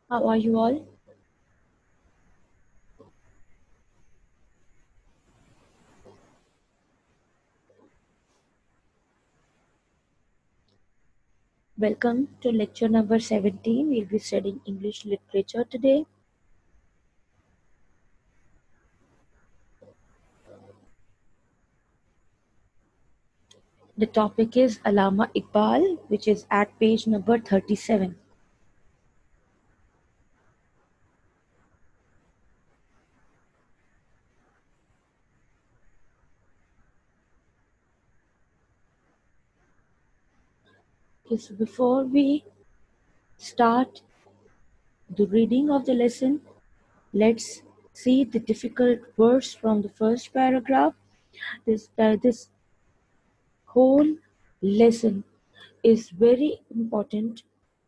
How are you all? Welcome to lecture number 17. We'll be studying English literature today. The topic is Allama Iqbal, which is at page number 37. Okay, so before we start the reading of the lesson, let's see the difficult words from the first paragraph. This whole lesson is very important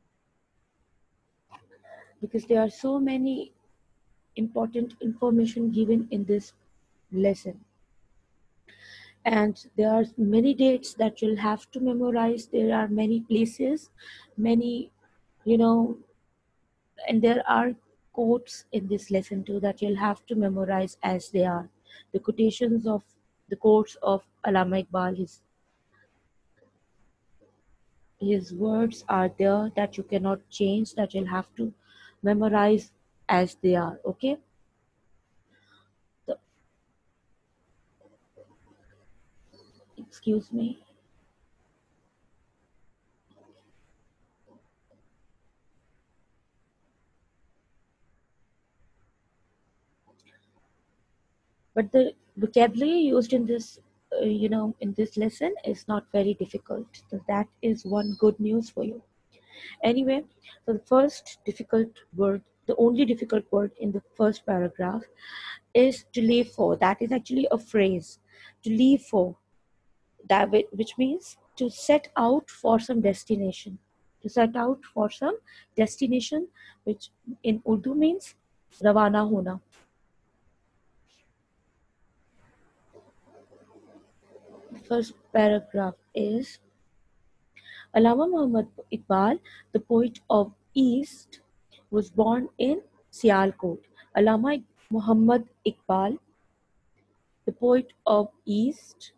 because there are so many important information given in this lesson, and there are many dates that you'll have to memorize. There are many places, many, you know and there are quotes in this lesson too that you'll have to memorize as they are. The quotations of the quotes of Allama Iqbal, his words are there that you cannot change, that you'll have to memorize as they are. Okay. So, excuse me. But the vocabulary used in this, in this lesson is not very difficult. So that is one good news for you. Anyway, so the first difficult word, the only difficult word in the first paragraph is to leave for. That is actually a phrase. To leave for, that which means to set out for some destination. To set out for some destination, which in Urdu means ravana hona. The first paragraph is Allama Muhammad Iqbal, the poet of East, was born in Sialkot. Allama Muhammad Iqbal, the poet of East,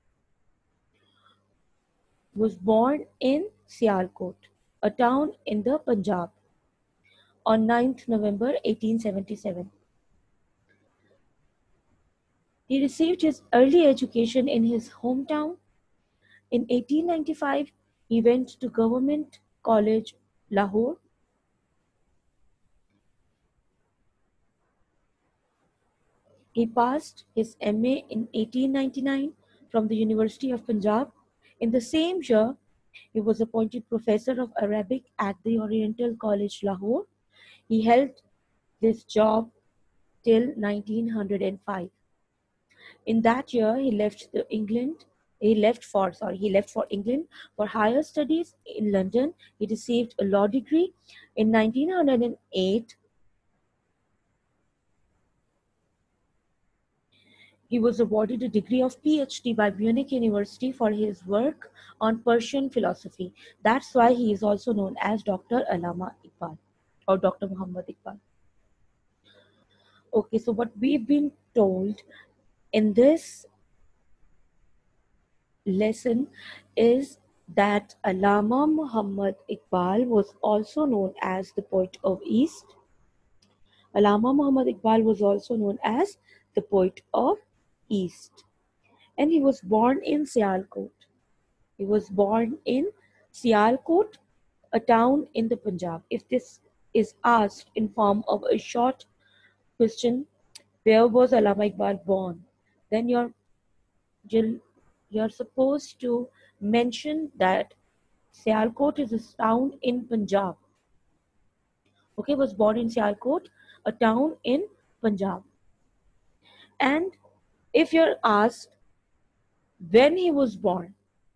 was born in Sialkot, a town in the Punjab, on 9th November 1877. He received his early education in his hometown. In 1895, he went to Government College, Lahore. He passed his MA in 1899 from the University of Punjab. In the same year, he was appointed professor of Arabic at the Oriental College, Lahore. He held this job till 1905. In that year, he left for England for higher studies in London. He received a law degree. In 1908, he was awarded a degree of PhD by Munich University for his work on Persian philosophy. That's why he is also known as Dr. Allama Iqbal or Dr. Muhammad Iqbal. Okay, so what we've been told in this lesson is that Allama Muhammad Iqbal was also known as the poet of East. Allama Muhammad Iqbal was also known as the poet of East. And he was born in Sialkot. He was born in Sialkot, a town in the Punjab. If this is asked in form of a short question, where was Allama Iqbal born? Then you'll, you're supposed to mention that Sialkot is a town in Punjab. Okay, was born in Sialkot, a town in Punjab. And if you're asked when he was born,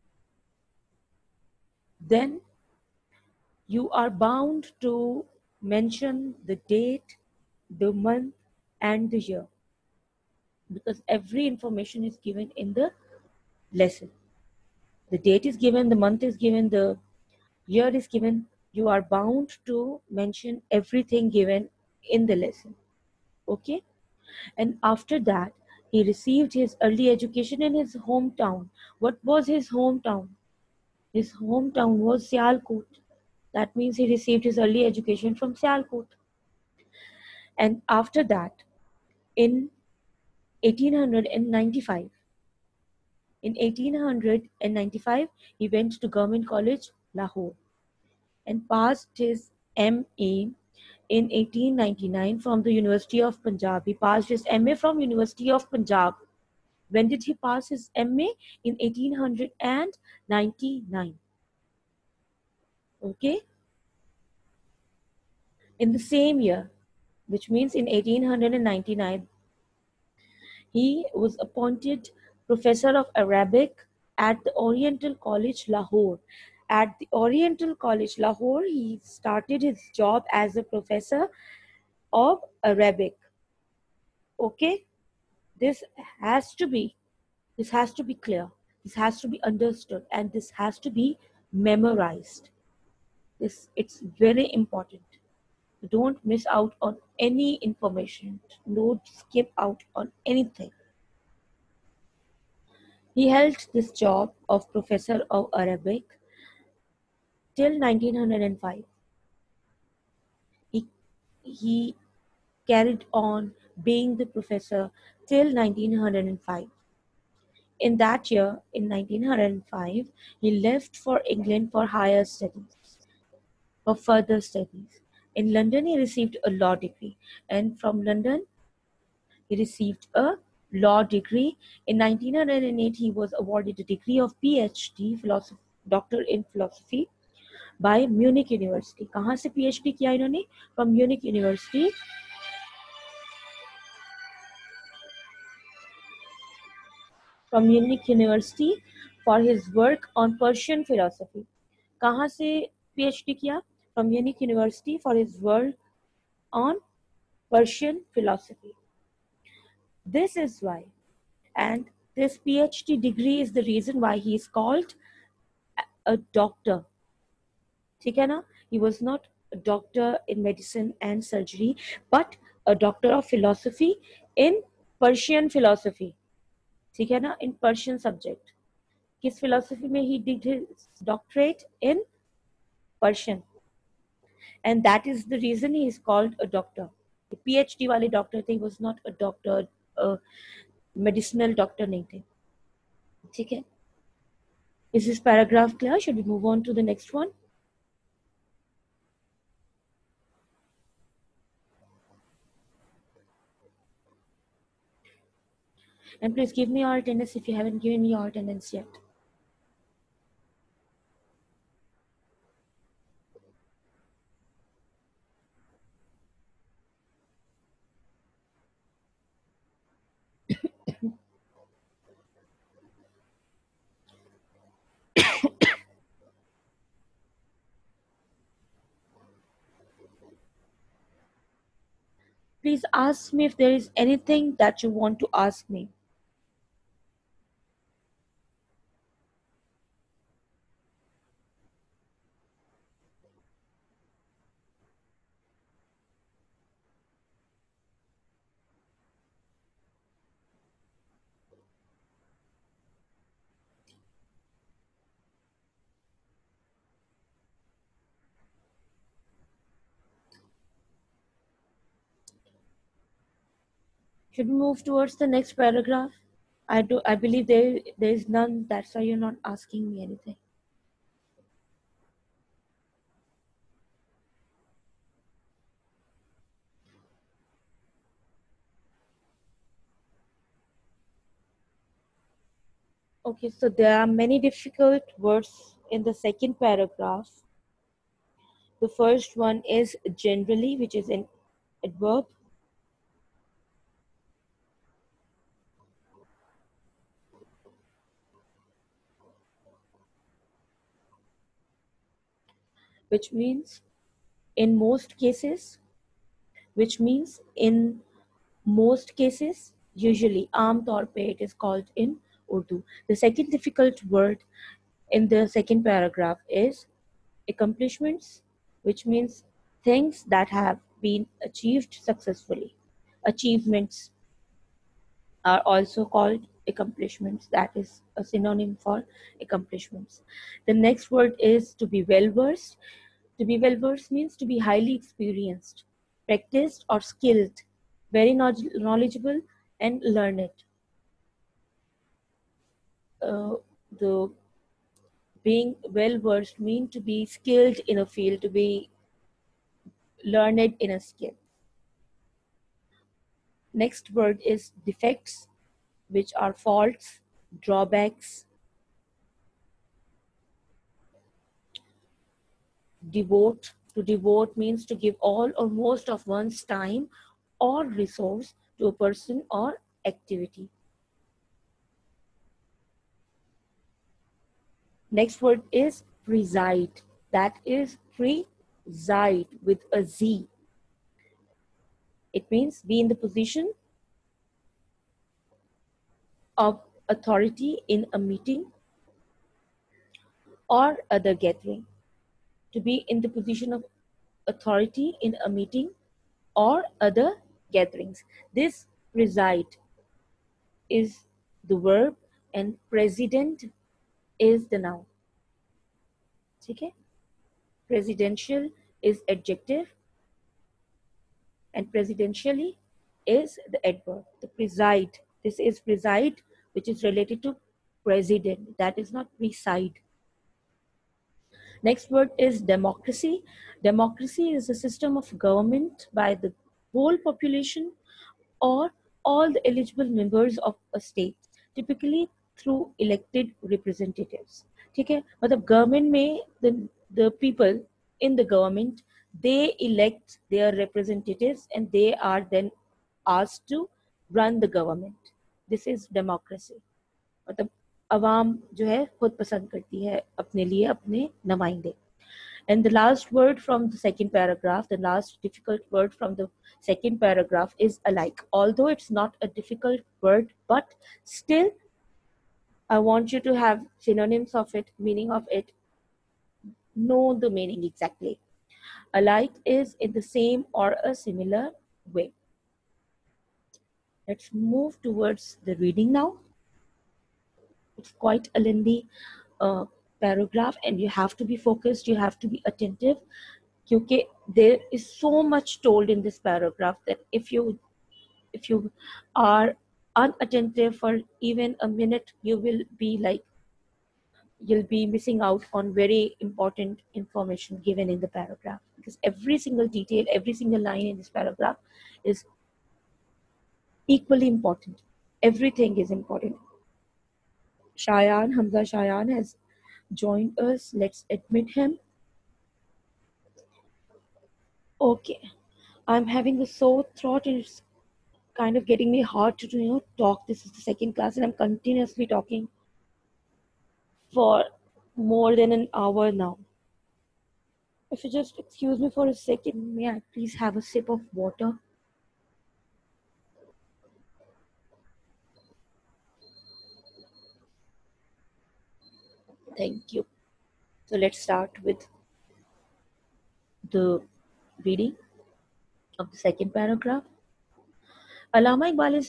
then you are bound to mention the date, the month, and the year, because every information is given in the lesson. The date is given, the month is given, the year is given. you are bound to mention everything given in the lesson. Okay? And after that, he received his early education in his hometown. What was his hometown? His hometown was Sialkot. That means he received his early education from Sialkot. And after that, in 1895, in 1895, he went to Government College, Lahore, and passed his MA in 1899 from the University of Punjab. He passed his MA from University of Punjab. When did he pass his MA? In 1899. Okay? In the same year, which means in 1899, he was appointed Professor of Arabic at the Oriental College, Lahore. At the Oriental College, Lahore, he started his job as a professor of Arabic. Okay? This has to be this has to be clear. This has to be understood, and this has to be memorized. It's very important. Don't miss out on any information. Don't skip out on anything. He held this job of Professor of Arabic till 1905. He, he carried on being the professor till 1905. In that year, in 1905, he left for England for higher studies, for further studies. In London, he received a law degree, and from London, he received a law degree. In 1908, he was awarded a degree of PhD, Doctor in Philosophy, by Munich University. कहाँ से PhD किया इन्होंने? From Munich University. From Munich University for his work on Persian philosophy. कहाँ से PhD किया? From Munich University for his work on Persian philosophy. This is why, and this PhD degree is the reason why he is called a doctor. ठीक है ना? He was not a doctor in medicine and surgery, but a doctor of philosophy in Persian philosophy. ठीक है ना? In Persian subject. किस philosophy में he did his doctorate in Persian, and that is the reason he is called a doctor. The PhD वाले doctor थे, he was not a doctor, a medicinal doctor नहीं थे. ठीक है? Is this paragraph clear? Should we move on to the next one? And please give me your attendance if you haven't given me your attendance yet. Please ask me if there is anything that you want to ask me. Should we move towards the next paragraph? I believe there is none. That's why you're not asking me anything. Okay, so there are many difficult words in the second paragraph. The first one is generally, which is an adverb. Which means in most cases, which means in most cases, usually, aam taur pe it is called in Urdu. The second difficult word in the second paragraph is accomplishments, which means things that have been achieved successfully. Achievements are also called accomplishments. That is a synonym for accomplishments. The next word is to be well versed. To be well versed means to be highly experienced, practiced, or skilled, very knowledgeable, and learned. The being well versed mean to be skilled in a field, to be learned in a skill. Next word is defects, which are faults, drawbacks. Devote. To devote means to give all or most of one's time or resource to a person or activity. Next word is preside. That is preside with a Z. It means be in the position of authority in a meeting or other gathering. To be in the position of authority in a meeting or other gatherings. This preside is the verb and president is the noun. Okay? Presidential is adjective and presidentially is the adverb. The preside, this is preside, which is related to president. That is not preside. Next word is democracy. Democracy is a system of government by the whole population or all the eligible members of a state, typically through elected representatives. ठीक है, मतलब government में the people in the government, they elect their representatives and they are then asked to run the government. This is democracy. मतलब अवाम जो है खुद पसंद करती है अपने लिए अपने नुमाइंदे. And the last word from the second paragraph, the last difficult word from the second paragraph is alike. Although it's not a difficult word, but still I want you to have synonyms of it, meaning of it, know the meaning exactly. Alike is in the same or a similar way. Let's move towards the reading now. It's quite a lengthy paragraph and you have to be focused, you have to be attentive. Because there is so much told in this paragraph that if you are unattentive for even a minute, you will be like, you'll be missing out on very important information given in the paragraph, because every single detail, every single line in this paragraph is equally important. Everything is important. Hamza Shayan has joined us. Let's admit him. Okay, I'm having a sore throat and it's kind of getting me hard to talk. This is the second class and I'm continuously talking for more than an hour now. If you just excuse me for a second, may I please have a sip of water? Thank you. So let's start with the reading of the second paragraph. Allama Iqbal is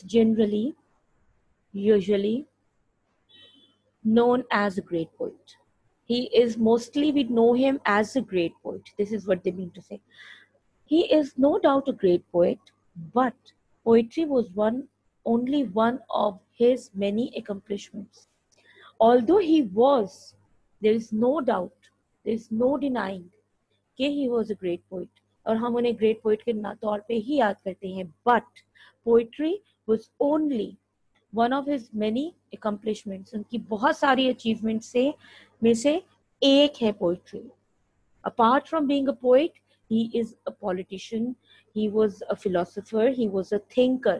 usually known as a great poet. We know him as a great poet. This is what they mean to say. He is no doubt a great poet, but poetry was only one of his many accomplishments. Although he was, there is no doubt, there is no denying कि he was a great poet. और हम उन्हें great poet के तौर पे ही याद करते हैं. But poetry was only one of his many accomplishments. उनकी बहुत सारी achievements में से एक है poetry. Apart from being a poet, he is a politician, he was a philosopher, he was a thinker.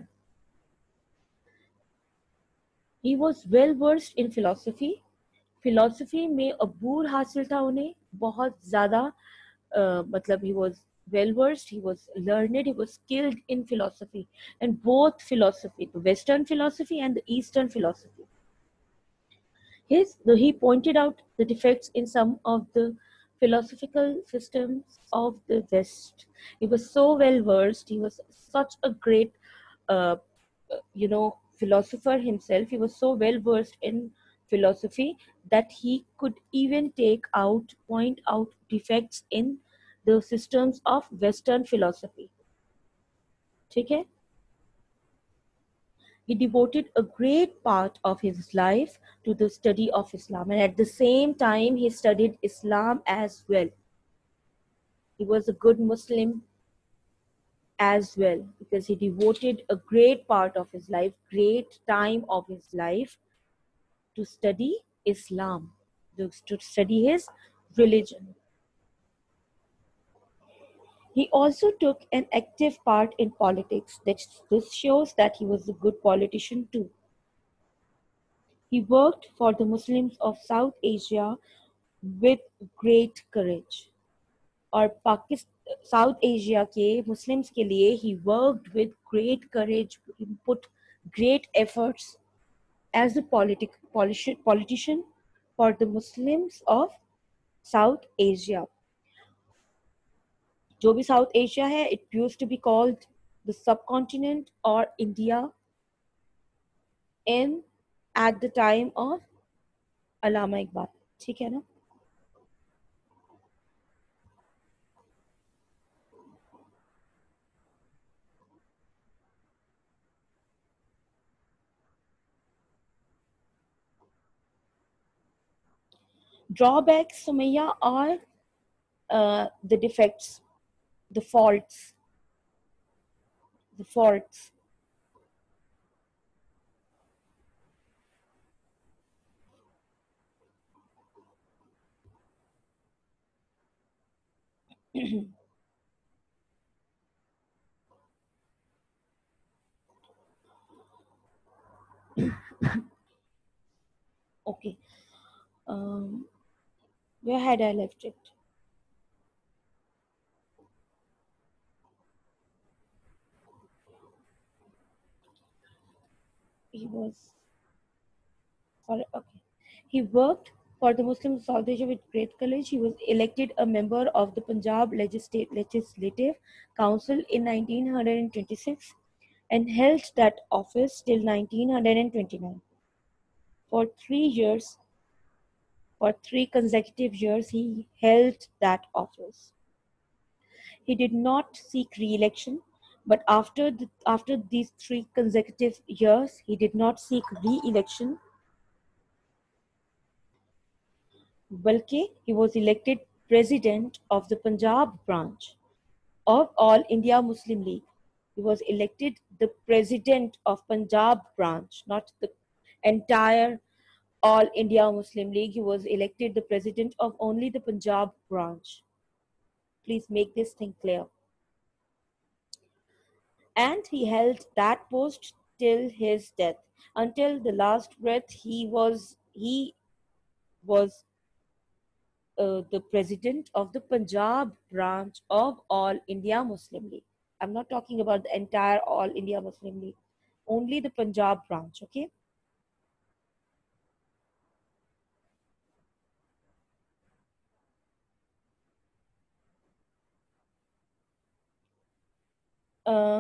He was well versed in philosophy. Philosophy में अबूर हासिल था उन्हें बहुत ज़्यादा. मतलब he was well versed, he was learned, he was skilled in philosophy, and both philosophy, the Western philosophy and the Eastern philosophy. He pointed out the defects in some of the philosophical systems of the West. He was so well versed. He was such a great, uh, philosopher himself. He was so well versed in philosophy that he could even point out defects in the systems of Western philosophy. ठीक है? He devoted a great part of his life to the study of Islam, and at the same time, he studied Islam as well. He was a good Muslim as well because he devoted a great part of his life, great time of his life to study Islam, to study his religion. He also took an active part in politics. This shows that he was a good politician too. He worked for the Muslims of South Asia with great courage. और Pakistan South Asia के Muslims के लिए he worked with great courage, he put great efforts as a politician for the Muslims of South Asia. जो भी South Asia है, it used to be called the subcontinent or India in at the time of Allama Iqbal. ठीक है ना? Drawbacks, Sumaya, are the defects, the faults, the faults. Okay. Where had I left it? He was sorry. Okay. He worked for the Muslim South Asia with great courage. He was elected a member of the Punjab Legislative Council in 1926 and held that office till 1929. For 3 years, for 3 consecutive years, he held that office. He did not seek re-election, but after these 3 consecutive years, he did not seek re-election. Balki, he was elected president of the Punjab branch of All India Muslim League. He was elected the president of Punjab branch, not the entire All India Muslim League. He was elected the president of only the Punjab branch. Please make this thing clear. And he held that post till his death. Until the last breath, he was the president of the Punjab branch of All India Muslim League. I'm not talking about the entire All India Muslim League, only the Punjab branch, okay? Uh,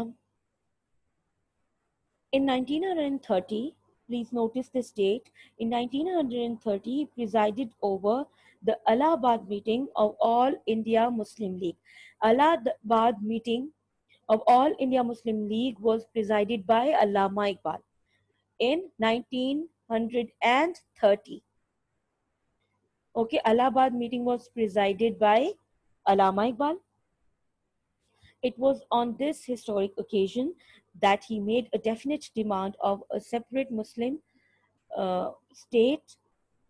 in 1930, please notice this date, in 1930, he presided over the Allahabad meeting of All India Muslim League. Allahabad meeting of All India Muslim League was presided by Allama Iqbal in 1930. Okay, Allahabad meeting was presided by Allama Iqbal. It was on this historic occasion that he made a definite demand of a separate Muslim state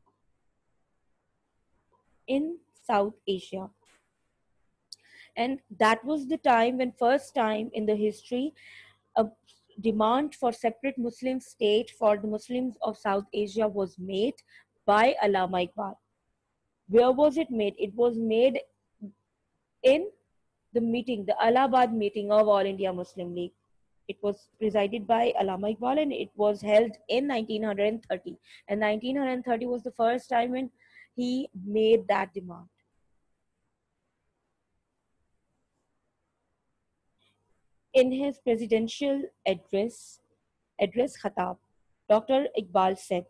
in South Asia. And that was the time when first time in the history a demand for separate Muslim state for the Muslims of South Asia was made by Allama Iqbal. Where was it made? It was made in the meeting, the Allahabad meeting of All India Muslim League. It was presided by Allama Iqbal and it was held in 1930. And 1930 was the first time when he made that demand. In his presidential address Khatab, Dr. Iqbal said,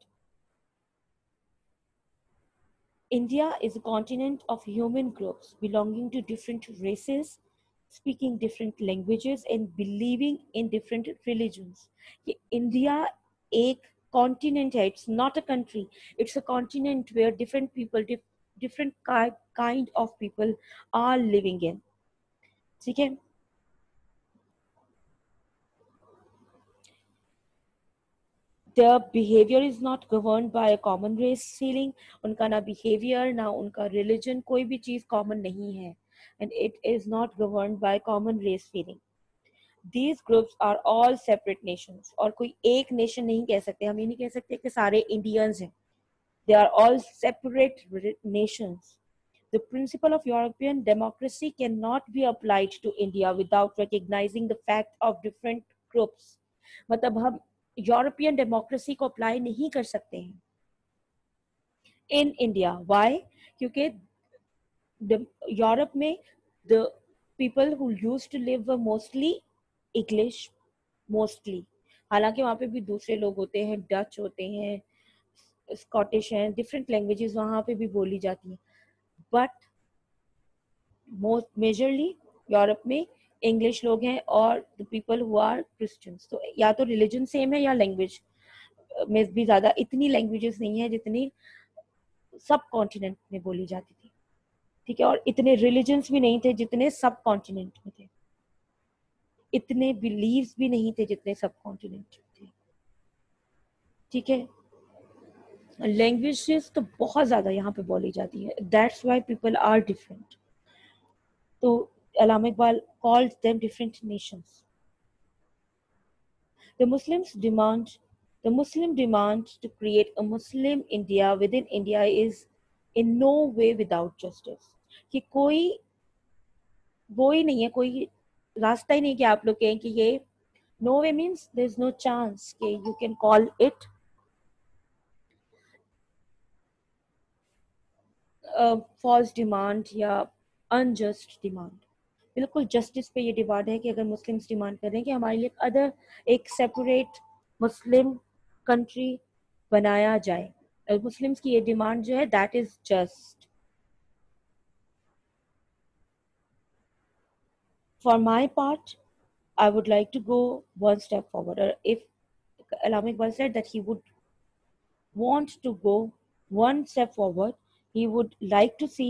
India is a continent of human groups belonging to different races, speaking different languages, and believing in different religions. ये India एक continent है, it's not a country. It's a continent where different people, different kind of people are living in. ठीक है? Their behavior is not governed by a common race feeling. उनका ना behavior ना उनका religion कोई भी चीज common नहीं है. And it is not governed by common race feeling. These groups are all separate nations. और कोई एक nation नहीं कह सकते. हम ये नहीं कह सकते कि सारे Indians हैं. They are all separate nations. The principle of European democracy cannot be applied to India without recognizing the fact of different groups. मतलब हम यूरोपियन डेमोक्रेसी को अप्लाई नहीं कर सकते हैं इन इंडिया. वाई? क्योंकि यूरोप में the people who used to live where mostly English, mostly. हालांकि वहाँ पे भी दूसरे लोग होते हैं, डच होते हैं, स्कॉटिश हैं, डिफरेंट लैंग्वेजेस वहाँ पे भी बोली जाती हैं, बट मोस्ट मेजरली यूरोप में इंग्लिश लोग हैं और the people who are Christians. तो या तो रिलीजन सेम है या लैंग्वेज में भी ज्यादा इतनी लैंग्वेजेस नहीं है जितनी सब कॉन्टिनेंट में बोली जाती थी. ठीक है? और इतने रिलीजन्स भी नहीं थे जितने सब कॉन्टिनेंट में थे. इतने बिलीव्स भी नहीं थे जितने सब कॉन्टिनेंट में थे. ठीक है? लैंग्वेजेस तो बहुत ज्यादा यहाँ पे बोली जाती है. That's why people are different. तो Allama Iqbal called them different nations. The Muslims demand the Muslim demand to create a Muslim India within India is in no way without justice. कि कोई वो ही नहीं है, कोई रास्ता ही नहीं कि आप लोग कहें कि ये no way means there is no chance कि you can call it a false demand या unjust demand. बिल्कुल जस्टिस पे ये डिमांड है कि अगर मुस्लिम्स डिमांड कर रहे हैं कि हमारे लिए अदर एक सेपरेट मुस्लिम कंट्री बनाया जाए, मुस्लिम्स की ये डिमांड जो है that is just. For my part I would like to go one step forward. If Allama Iqbal said that he would want to go one step forward, he would like to see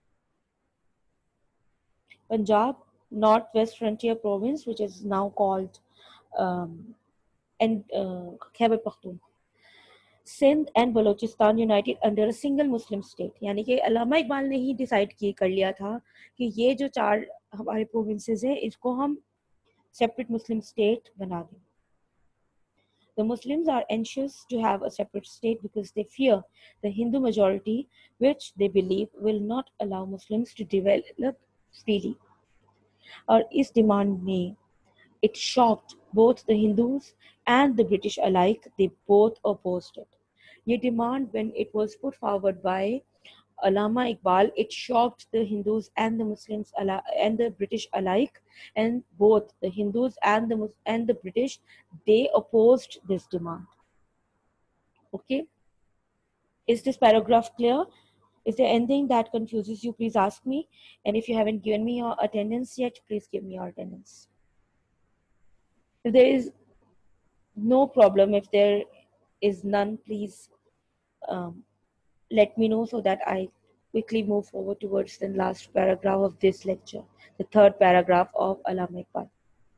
Punjab, Northwest Frontier Province, which is now called and Khyber Pakhtunkhwa, Sindh and Balochistan united under a single Muslim state. यानी कि अल्लामा इकबाल ने ही decide कर लिया था कि ये जो चार हमारे प्रोविंसेस हैं इसको हम सेपरेट मुस्लिम स्टेट बना दें. The Muslims are anxious to have a separate state because they fear the Hindu majority, which they believe will not allow Muslims to develop freely. और इस डिमांड ने it shocked both the Hindus and the British alike. They both opposed it. Ye demand, when it was put forward by Allama Iqbal, it shocked the Hindus and the Muslims and the British alike. And both the Hindus and the British, they opposed this demand. Okay, is this paragraph clear? Is there anything that confuses you? Please ask me. And if you haven't given me your attendance yet, please give me your attendance. If there is no problem, if there is none, please let me know so that I quickly move forward towards the last paragraph of this lecture, the third paragraph of Allama Iqbal.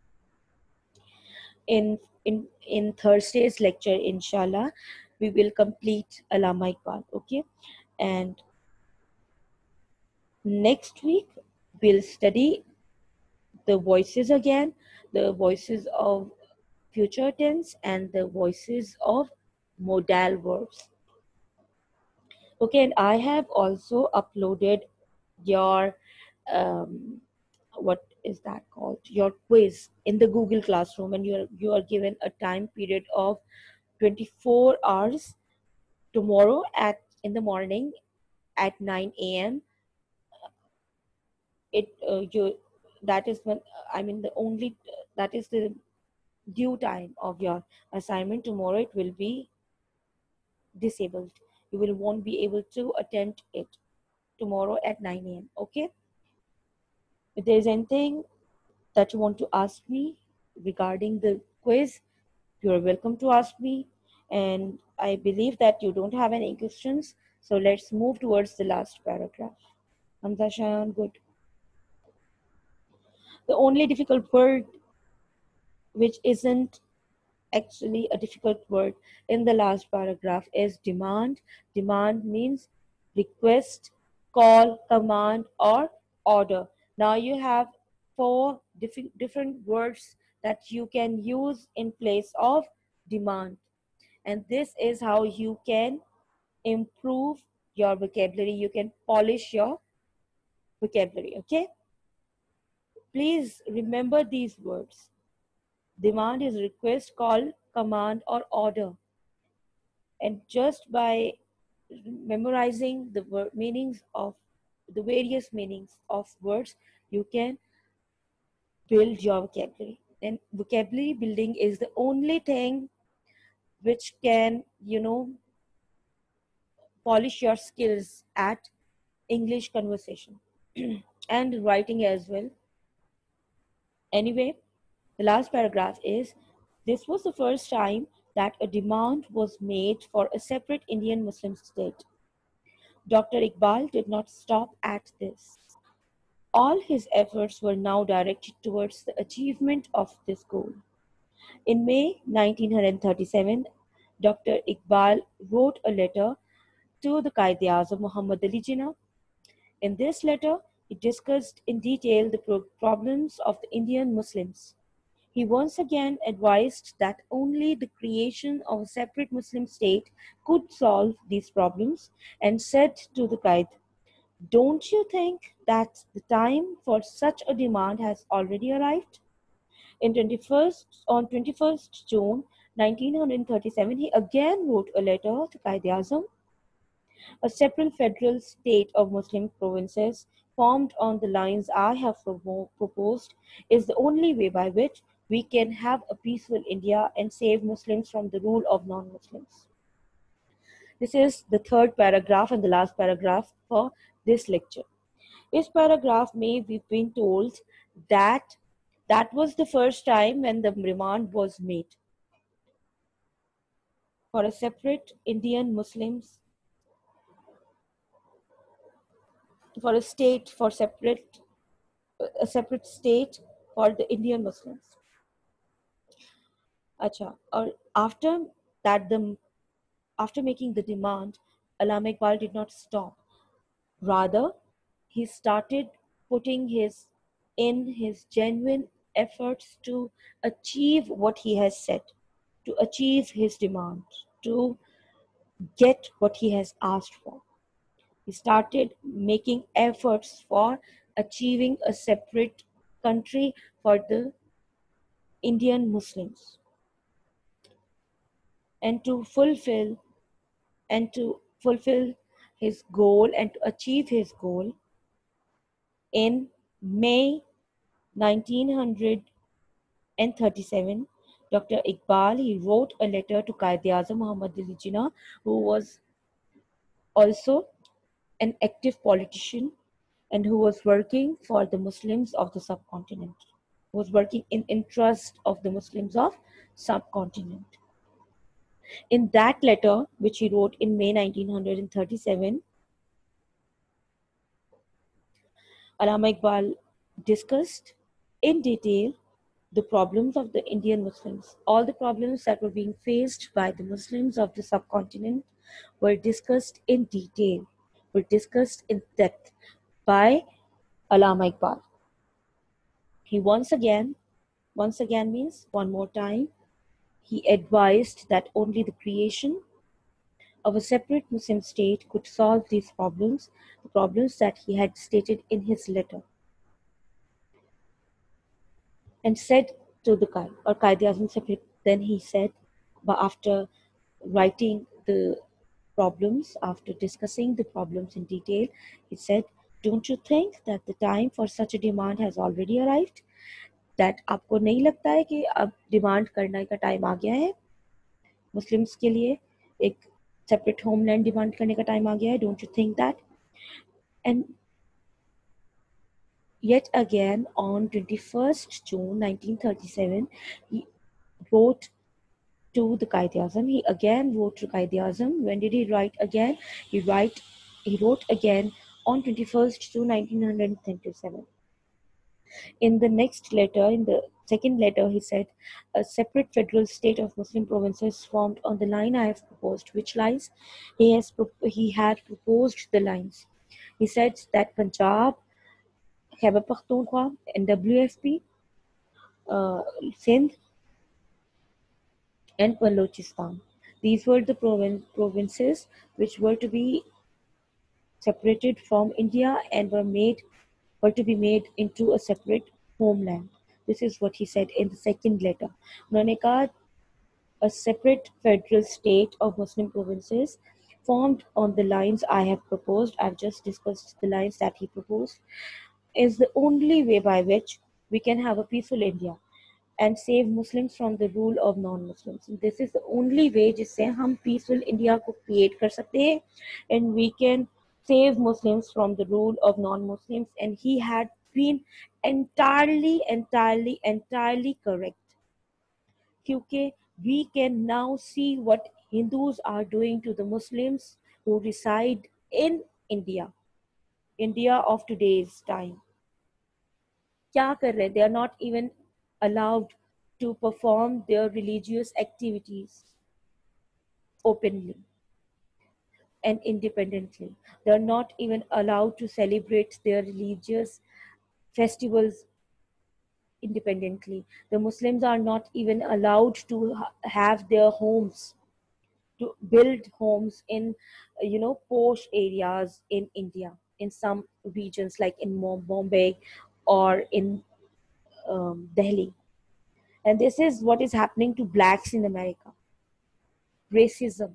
In Thursday's lecture, inshallah, we will complete Allama Iqbal, okay? And next week, we'll study the voices again, the voices of future tense and the voices of modal verbs. Okay, and I have also uploaded your what is that called, your quiz in the Google Classroom, and you are given a time period of 24 hours tomorrow at in the morning at 9 a.m. It you that is when I mean the only that is the due time of your assignment. Tomorrow it will be disabled. You will won't be able to attempt it tomorrow at 9 a.m. Okay? If there is anything that you want to ask me regarding the quiz, you are welcome to ask me. And I believe that you don't have any questions. So let's move towards the last paragraph. Hamza Shan, good. The only difficult word which isn't actually a difficult word in the last paragraph is demand. Demand means request, call, command, or order. Now you have four different words that you can use in place of demand. And this is how you can improve your vocabulary. You can polish your vocabulary. Okay? Please remember these words. Demand is request, call, command, or order. And just by memorizing the meanings of the various meanings of words, you can build your vocabulary. And vocabulary building is the only thing which can, polish your skills at English conversation and writing as well. Anyway, the last paragraph is, this was the first time that a demand was made for a separate Indian Muslim state. Dr. Iqbal did not stop at this. All his efforts were now directed towards the achievement of this goal. In May 1937, Dr. Iqbal wrote a letter to the Qaid-e-Azam Muhammad Ali Jinnah. In this letter, he discussed in detail the problems of the Indian Muslims. He once again advised that only the creation of a separate Muslim state could solve these problems, and said to the Qaid, "Don't you think that the time for such a demand has already arrived?" On 21st June 1937, he again wrote a letter to Qaid-e-Azam. A separate federal state of Muslim provinces formed on the lines I have proposed is the only way by which we can have a peaceful India and save Muslims from the rule of non-Muslims. This is the third paragraph and the last paragraph for this lecture. This paragraph may be been told that that was the first time when the demand was made for a separate Indian Muslims, for a state, for separate a separate state for the Indian Muslims. Acha, or that the after making the demand, Allama Iqbal did not stop. Rather, he started putting his genuine efforts to achieve what he has said, to achieve his demand, to get what he has asked for. He started making efforts for achieving a separate country for the Indian Muslims, and to fulfill his goal and to achieve his goal. In May 1937, Dr. Iqbal he wrote a letter to Qaid-e-Azam Muhammad Ali Jinnah, who was also an active politician and who was working for the Muslims of the subcontinent, was working in interest of the Muslims of subcontinent. In that letter, which he wrote in May 1937, Allama Iqbal discussed in detail the problems of the Indian Muslims. All the problems that were being faced by the Muslims of the subcontinent were discussed in detail, were discussed in depth by Allama Iqbal. He once again means one more time, he advised that only the creation of a separate Muslim state could solve these problems, the problems that he had stated in his letter, and said to the Qaid-e-Azam separate. Then he said, but after writing the problems, after discussing the problems in detail, he said, "Don't you think that the time for such a demand has already arrived?" That आपको नहीं लगता है कि अब demand करने का time आ गया है मुस्लिम्स के लिए, एक सेपरेट होमलैंड डिमांड करने का टाइम आ गया है? Don't you think that? And yet again on 21st June 1937 he wrote to the Qaid-e-Azam. He again wrote to Qaid-e-Azam. When did he write again? He wrote again on 21st June 1937. In the next letter, in the second letter, he said, a separate federal state of Muslim provinces formed on the line I have proposed. Which lines? He had proposed the lines. He said that Punjab, Khyber Pakhtunkhwa, NWFP, uh, Sindh, and Balochistan. These were the provinces which were to be separated from India and were to be made into a separate homeland. This is what he said in the second letter. उन्होंने कहा a separate federal state of Muslim provinces formed on the lines I have proposed. I've just discussed the lines that he proposed, is the only way by which we can have a peaceful India and save Muslims from the rule of non-Muslims. This is the only way जिससे हम peaceful India को create कर सकते हैं and we can save Muslims from the rule of non-Muslims. And he had been entirely correct. क्योंकि we can now see what Hindus are doing to the Muslims who reside in India, India of today's time. क्या कर रहे? They are not even allowed to perform their religious activities openly and independently. They are not even allowed to celebrate their religious festivals independently. The Muslims are not even allowed to have their homes, to build homes in posh areas in India, in some regions like in Bombay or in Delhi. And this is what is happening to blacks in America. Racism.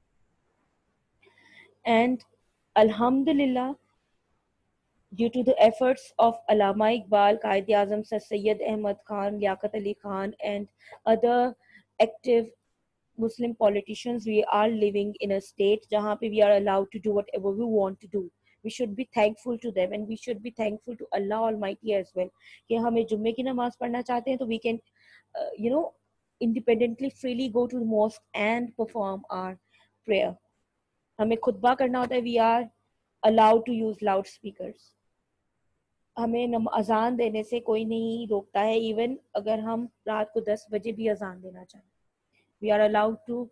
And Alhamdulillah, due to the efforts of Allama Iqbal, Quaid-e-Azam Sir Syed Ahmad Khan, Liaquat Ali Khan, and other active Muslim politicians, we are living in a state jahan pe we are allowed to do whatever we want to do. We should be thankful to them, and we should be thankful to Allah Almighty as well. कि हमें जुम्मे की नमाज पढ़ना चाहते हैं तो we can, independently, freely go to the mosque and perform our prayer. हमें खुतबा करना होता है, we are allowed to use loudspeakers. हमें अजान देने से कोई नहीं रोकता है, इवन अगर हम रात को 10 बजे भी अजान देना चाहें. We are allowed to,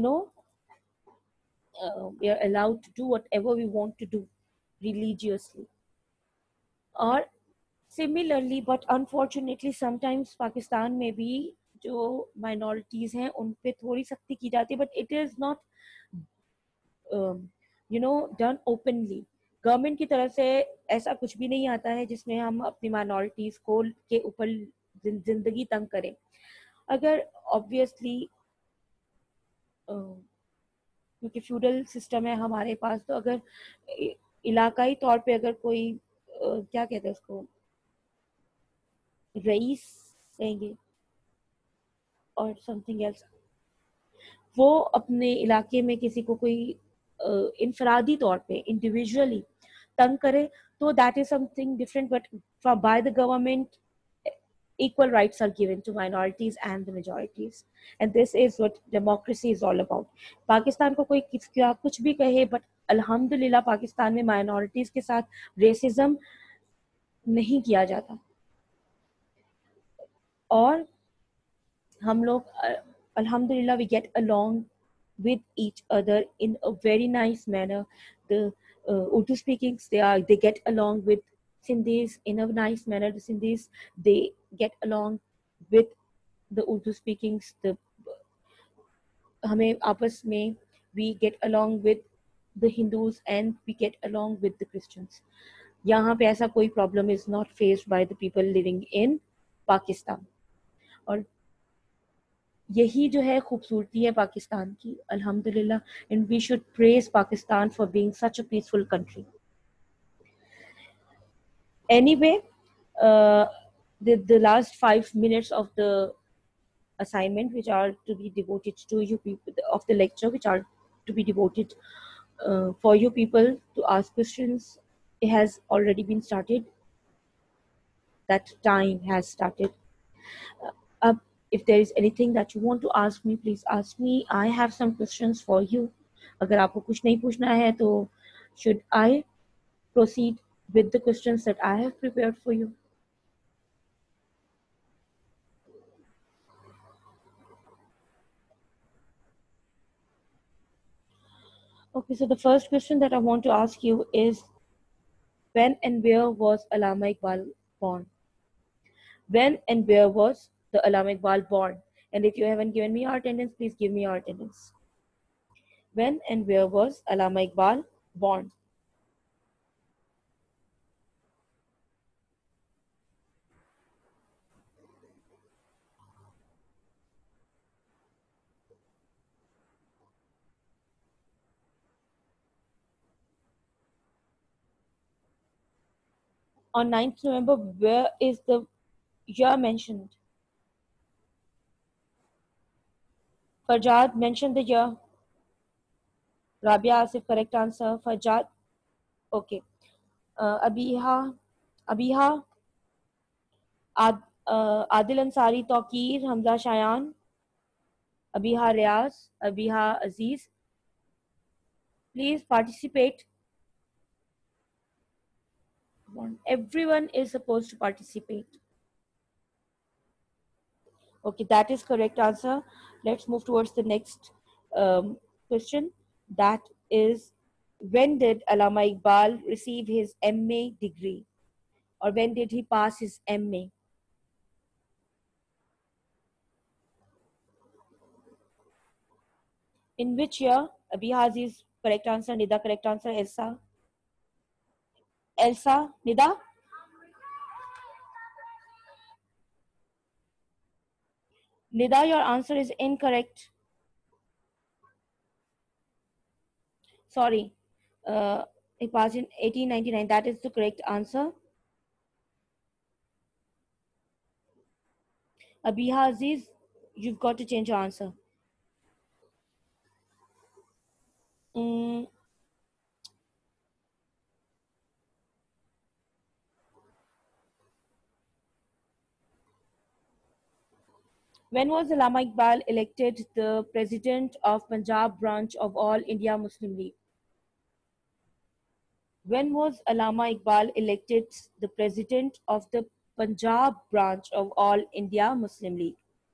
we are allowed to do whatever we want to do religiously. Or similarly, but unfortunately, sometimes Pakistan में भी जो minorities हैं उन पे थोड़ी सख्ती की जाती है, but it is not done openly. Government की तरफ से ऐसा कुछ भी नहीं आता है जिसमें हम अपनी माइनॉरिटीज को के ऊपर जिंदगी तंग करें. अगर ऑब्वियसली क्योंकि फ्यूडल सिस्टम है हमारे पास, तो अगर इलाकाई तौर पे अगर कोई क्या कहते हैं उसको, रईस कहेंगे और समथिंग एल्स, वो अपने इलाके में किसी को कोई इनफरादी तौर पे इंडिविजुअली तंग करे तो that is something different. But by the government equal rights are given to minorities and the majorities, and this is what democracy is all about. Pakistan को कोई क्या कुछ भी कहे, but अल्हम्दुलिल्लाह पाकिस्तान में minorities के साथ racism नहीं किया जाता. और हम लोग अल्हम्दुलिल्लाह we get along with each other in a very nice manner. The Urdu speakings, they get along with Sindhis in a nice manner. The Sindhis, they get along with the Urdu speakings. हमें आपस में we get along with the Hindus and we get along with the Christians. यहाँ पे ऐसा कोई problem is not faced by the people living in Pakistan. और यही जो है खूबसूरती है पाकिस्तान की, अल्हम्दुलिल्लाह. And we should praise Pakistan for being such a peaceful country. Anyway, the last 5 minutes of the assignment, which are to be devoted to you people, of the lecture, which are to be devoted for you people to ask questions, it has already been started. That time has started. uh, if there is anything that you want to ask me, please ask me. I have some questions for you. अगर आपको कुछ नहीं पूछना है तो should I proceed with the questions that I have prepared for you? Okay, so the first question that I want to ask you is, when and where was Allama Iqbal born? When and where was the Allama Iqbal born? And if you haven't given me your attendance, please give me your attendance. When and where was Allama Iqbal born? On 9th November, where is the year mentioned? Farjad mentioned the year. Rabia Asif, correct answer. Farjad, okay. Abiha, Abiha, Adil Ansari, Tawqir, Hamza Shayan, Abiha Riaz, Abiha Aziz. Please participate. Everyone is supposed to participate. Okay, that is correct answer. Let's move towards the next question. That is, when did Allama Iqbal receive his MA degree? Or when did he pass his MA? In which year? Abhi is correct answer. Nida, correct answer. Elsa. Elsa, Nida. Nida, your answer is incorrect. Sorry. He passed in 1899. That is the correct answer. Abiha Aziz, you've got to change your answer. Mm, when was Allama Iqbal elected the president of Punjab branch of All India Muslim League? When was Allama Iqbal elected the president of the Punjab branch of All India Muslim League?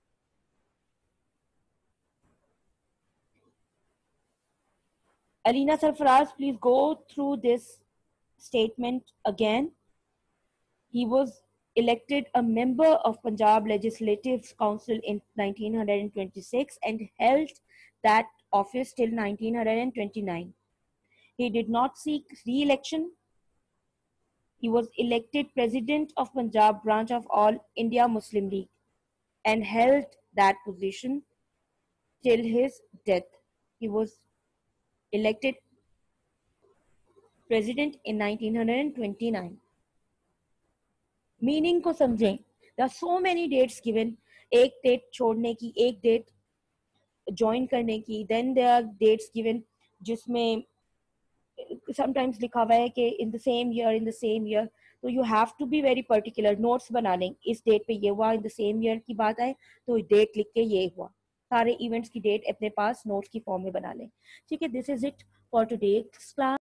Alina Sarfaraz, please go through this statement again. He was elected a member of Punjab Legislative Council in 1926 and held that office till 1929. He did not seek re-election. He was elected president of Punjab branch of All India Muslim League and held that position till his death. He was elected president in 1929. Meaning को समझें. There are so many dates given. एक date छोड़ने की, एक date join करने की, then there are dates given जिसमें sometimes लिखा हुआ है कि in the same year, in the same year. तो you have to be very particular. Notes बना लें, इस डेट पे ये हुआ, इन द सेम ईयर की बात आए तो डेट लिख के ये हुआ. सारे इवेंट्स की डेट अपने पास नोट्स की फॉर्म में बना लें. ठीक है, this is it for today's class.